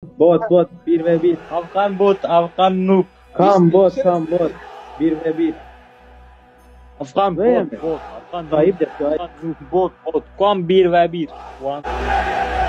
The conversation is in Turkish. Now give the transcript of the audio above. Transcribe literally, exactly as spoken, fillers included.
Bot bot bir ve bir. Afgan bot, Afgan noob. Kam bot kam bot. bir ve bir. Afgan Böyle bot, mi? bot. Afgan Sahip noob. de sahip. Afgan noob, bot, bot. Kom bir ve bir. One.